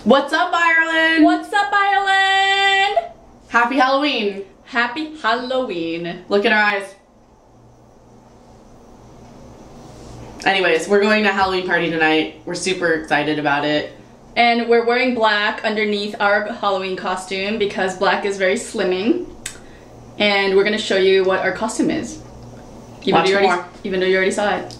What's up, Ireland? What's up, Ireland? Happy Halloween. Happy Halloween. Look at our eyes. Anyways, we're going to a Halloween party tonight. We're super excited about it. And we're wearing black underneath our Halloween costume because black is very slimming. And we're going to show you what our costume is. Even though you already saw it.